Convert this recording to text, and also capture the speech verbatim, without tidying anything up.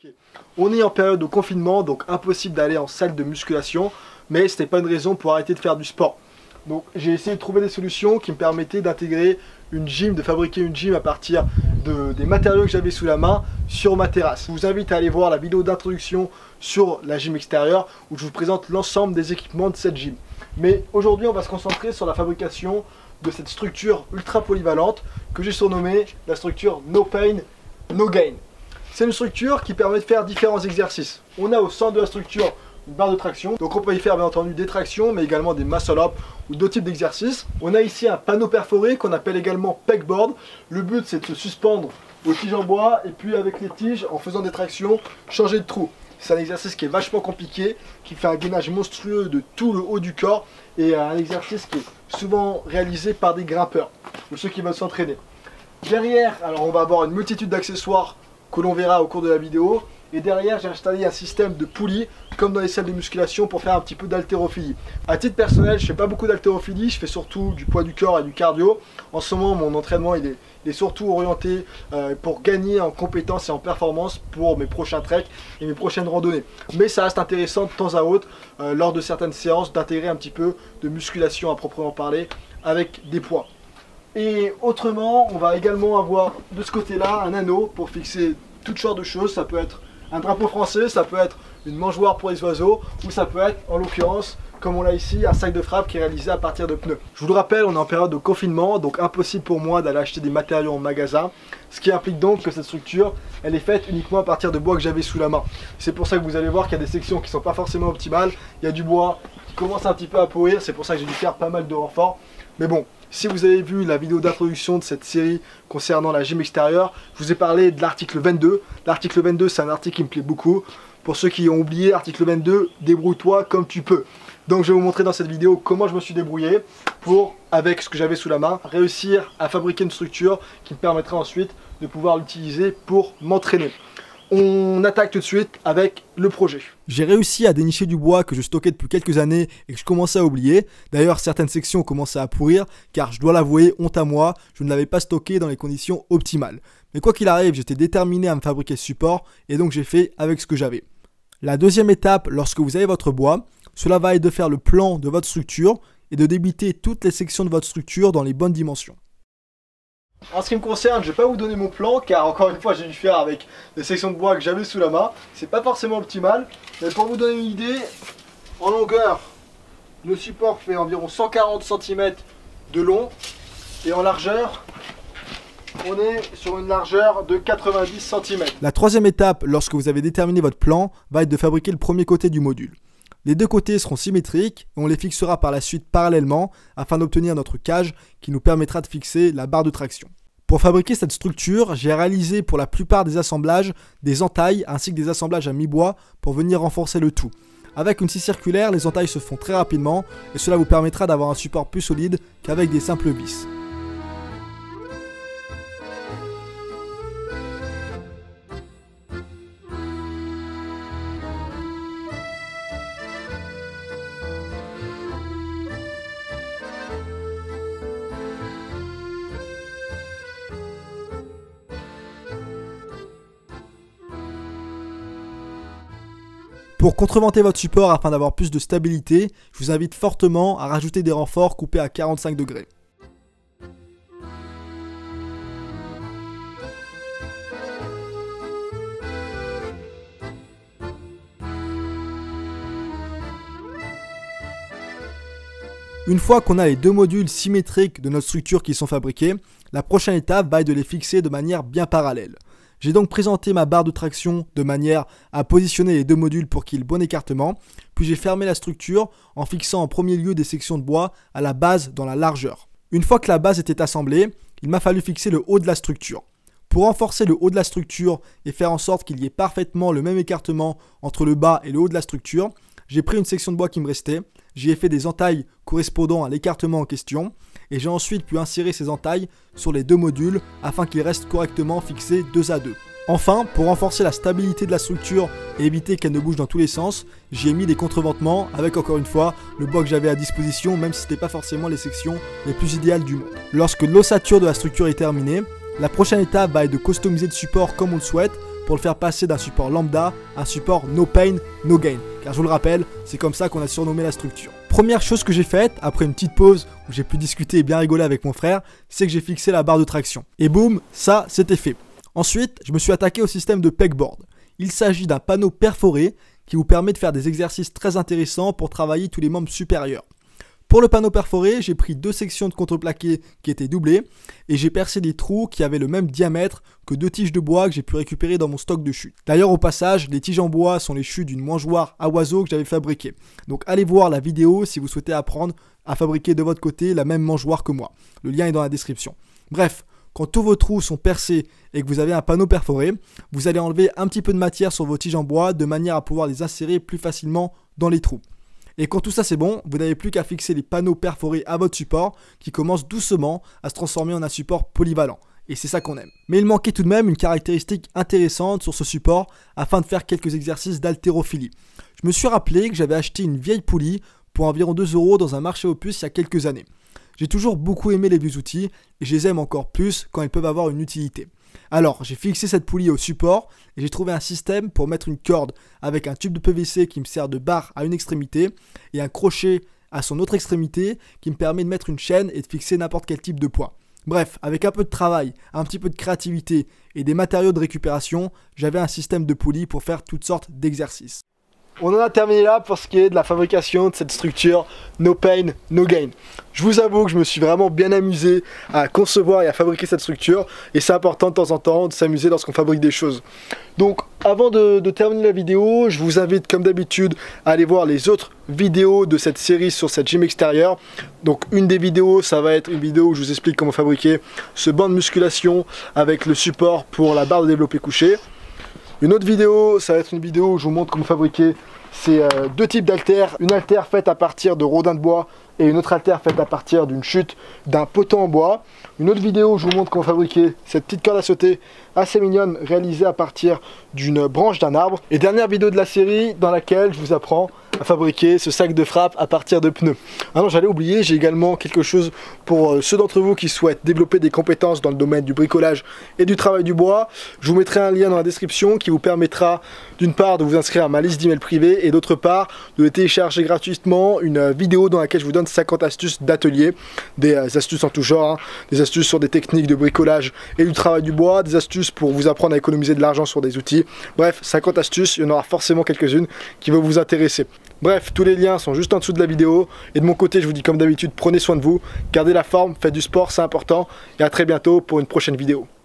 On est en période de confinement, donc impossible d'aller en salle de musculation, mais ce n'est pas une raison pour arrêter de faire du sport. Donc j'ai essayé de trouver des solutions qui me permettaient d'intégrer une gym, de fabriquer une gym à partir de, des matériaux que j'avais sous la main sur ma terrasse. Je vous invite à aller voir la vidéo d'introduction sur la gym extérieure où je vous présente l'ensemble des équipements de cette gym. Mais aujourd'hui on va se concentrer sur la fabrication de cette structure ultra polyvalente que j'ai surnommée la structure No Pain, No Gain. C'est une structure qui permet de faire différents exercices. On a au centre de la structure une barre de traction, donc on peut y faire bien entendu des tractions mais également des muscle-up ou d'autres types d'exercices. On a ici un panneau perforé qu'on appelle également pegboard. Le but c'est de se suspendre aux tiges en bois et puis avec les tiges en faisant des tractions changer de trou. C'est un exercice qui est vachement compliqué, qui fait un gainage monstrueux de tout le haut du corps et un exercice qui est souvent réalisé par des grimpeurs ou ceux qui veulent s'entraîner. Derrière, alors on va avoir une multitude d'accessoires que l'on verra au cours de la vidéo. Et derrière, j'ai installé un système de poulies, comme dans les salles de musculation, pour faire un petit peu d'haltérophilie. À titre personnel, je ne fais pas beaucoup d'haltérophilie, je fais surtout du poids du corps et du cardio. En ce moment, mon entraînement il est, il est surtout orienté euh, pour gagner en compétences et en performance pour mes prochains treks et mes prochaines randonnées. Mais ça reste intéressant de temps à autre, euh, lors de certaines séances, d'intégrer un petit peu de musculation à proprement parler avec des poids. Et autrement, on va également avoir de ce côté-là un anneau pour fixer toutes sortes de choses. Ça peut être un drapeau français, ça peut être une mangeoire pour les oiseaux, ou ça peut être, en l'occurrence, comme on l'a ici, un sac de frappe qui est réalisé à partir de pneus. Je vous le rappelle, on est en période de confinement, donc impossible pour moi d'aller acheter des matériaux en magasin, ce qui implique donc que cette structure, elle est faite uniquement à partir de bois que j'avais sous la main. C'est pour ça que vous allez voir qu'il y a des sections qui ne sont pas forcément optimales, il y a du bois qui commence un petit peu à pourrir, c'est pour ça que j'ai dû faire pas mal de renforts. Mais bon, si vous avez vu la vidéo d'introduction de cette série concernant la gym extérieure, je vous ai parlé de l'article vingt-deux. L'article vingt-deux, c'est un article qui me plaît beaucoup. Pour ceux qui ont oublié, article vingt-deux, débrouille-toi comme tu peux. Donc je vais vous montrer dans cette vidéo comment je me suis débrouillé pour, avec ce que j'avais sous la main, réussir à fabriquer une structure qui me permettra ensuite de pouvoir l'utiliser pour m'entraîner. On attaque tout de suite avec le projet. J'ai réussi à dénicher du bois que je stockais depuis quelques années et que je commençais à oublier. D'ailleurs, certaines sections commençaient à pourrir car je dois l'avouer, honte à moi, je ne l'avais pas stocké dans les conditions optimales. Mais quoi qu'il arrive, j'étais déterminé à me fabriquer ce support et donc j'ai fait avec ce que j'avais. La deuxième étape, lorsque vous avez votre bois, cela va être de faire le plan de votre structure et de débiter toutes les sections de votre structure dans les bonnes dimensions. En ce qui me concerne, je ne vais pas vous donner mon plan car encore une fois j'ai dû faire avec des sections de bois que j'avais sous la main. C'est pas forcément optimal, mais pour vous donner une idée, en longueur, le support fait environ cent quarante centimètres de long et en largeur, on est sur une largeur de quatre-vingt-dix centimètres. La troisième étape, lorsque vous avez déterminé votre plan, va être de fabriquer le premier côté du module. Les deux côtés seront symétriques et on les fixera par la suite parallèlement afin d'obtenir notre cage qui nous permettra de fixer la barre de traction. Pour fabriquer cette structure, j'ai réalisé pour la plupart des assemblages des entailles ainsi que des assemblages à mi-bois pour venir renforcer le tout. Avec une scie circulaire, les entailles se font très rapidement et cela vous permettra d'avoir un support plus solide qu'avec des simples vis. Pour contreventer votre support afin d'avoir plus de stabilité, je vous invite fortement à rajouter des renforts coupés à quarante-cinq degrés. Une fois qu'on a les deux modules symétriques de notre structure qui sont fabriqués, la prochaine étape va être de les fixer de manière bien parallèle. J'ai donc présenté ma barre de traction de manière à positionner les deux modules pour qu'il y ait le bon écartement, puis j'ai fermé la structure en fixant en premier lieu des sections de bois à la base dans la largeur. Une fois que la base était assemblée, il m'a fallu fixer le haut de la structure. Pour renforcer le haut de la structure et faire en sorte qu'il y ait parfaitement le même écartement entre le bas et le haut de la structure, j'ai pris une section de bois qui me restait, j'y ai fait des entailles correspondant à l'écartement en question, et j'ai ensuite pu insérer ces entailles sur les deux modules afin qu'ils restent correctement fixés deux à deux. Enfin, pour renforcer la stabilité de la structure et éviter qu'elle ne bouge dans tous les sens, j'y ai mis des contreventements avec encore une fois le bois que j'avais à disposition, même si ce n'était pas forcément les sections les plus idéales du monde. Lorsque l'ossature de la structure est terminée, la prochaine étape va être de customiser le support comme on le souhaite pour le faire passer d'un support lambda à un support no pain, no gain. Car je vous le rappelle, c'est comme ça qu'on a surnommé la structure. Première chose que j'ai faite, après une petite pause où j'ai pu discuter et bien rigoler avec mon frère, c'est que j'ai fixé la barre de traction. Et boum, ça c'était fait. Ensuite, je me suis attaqué au système de pegboard. Il s'agit d'un panneau perforé qui vous permet de faire des exercices très intéressants pour travailler tous les membres supérieurs. Pour le panneau perforé, j'ai pris deux sections de contreplaqué qui étaient doublées et j'ai percé des trous qui avaient le même diamètre que deux tiges de bois que j'ai pu récupérer dans mon stock de chutes. D'ailleurs, au passage, les tiges en bois sont les chutes d'une mangeoire à oiseaux que j'avais fabriquée. Donc allez voir la vidéo si vous souhaitez apprendre à fabriquer de votre côté la même mangeoire que moi. Le lien est dans la description. Bref, quand tous vos trous sont percés et que vous avez un panneau perforé, vous allez enlever un petit peu de matière sur vos tiges en bois de manière à pouvoir les insérer plus facilement dans les trous. Et quand tout ça c'est bon, vous n'avez plus qu'à fixer les panneaux perforés à votre support qui commence doucement à se transformer en un support polyvalent. Et c'est ça qu'on aime. Mais il manquait tout de même une caractéristique intéressante sur ce support afin de faire quelques exercices d'haltérophilie. Je me suis rappelé que j'avais acheté une vieille poulie pour environ deux euros dans un marché aux puces il y a quelques années. J'ai toujours beaucoup aimé les vieux outils et je les aime encore plus quand ils peuvent avoir une utilité. Alors, j'ai fixé cette poulie au support et j'ai trouvé un système pour mettre une corde avec un tube de P V C qui me sert de barre à une extrémité et un crochet à son autre extrémité qui me permet de mettre une chaîne et de fixer n'importe quel type de poids. Bref, avec un peu de travail, un petit peu de créativité et des matériaux de récupération, j'avais un système de poulie pour faire toutes sortes d'exercices. On en a terminé là pour ce qui est de la fabrication de cette structure no pain, no gain. Je vous avoue que je me suis vraiment bien amusé à concevoir et à fabriquer cette structure et c'est important de temps en temps de s'amuser lorsqu'on fabrique des choses. Donc avant de, de terminer la vidéo, je vous invite comme d'habitude à aller voir les autres vidéos de cette série sur cette gym extérieure. Donc une des vidéos, ça va être une vidéo où je vous explique comment fabriquer ce banc de musculation avec le support pour la barre de développé couché. Une autre vidéo, ça va être une vidéo où je vous montre comment fabriquer ces euh, deux types d'haltères. Une haltère faite à partir de rodins de bois et une autre haltère faite à partir d'une chute d'un poteau en bois. Une autre vidéo où je vous montre comment fabriquer cette petite corde à sauter assez mignonne réalisée à partir d'une branche d'un arbre. Et dernière vidéo de la série dans laquelle je vous apprends à fabriquer ce sac de frappe à partir de pneus. Ah non, j'allais oublier, j'ai également quelque chose pour euh, ceux d'entre vous qui souhaitent développer des compétences dans le domaine du bricolage et du travail du bois. Je vous mettrai un lien dans la description qui vous permettra d'une part de vous inscrire à ma liste d'emails privés et d'autre part de télécharger gratuitement une euh, vidéo dans laquelle je vous donne cinquante astuces d'atelier, des euh, astuces en tout genre, hein, des astuces sur des techniques de bricolage et du travail du bois, des astuces pour vous apprendre à économiser de l'argent sur des outils. Bref, cinquante astuces, il y en aura forcément quelques-unes qui vont vous intéresser. Bref, tous les liens sont juste en dessous de la vidéo. Et de mon côté, je vous dis comme d'habitude, prenez soin de vous, gardez la forme, faites du sport, c'est important. Et à très bientôt pour une prochaine vidéo.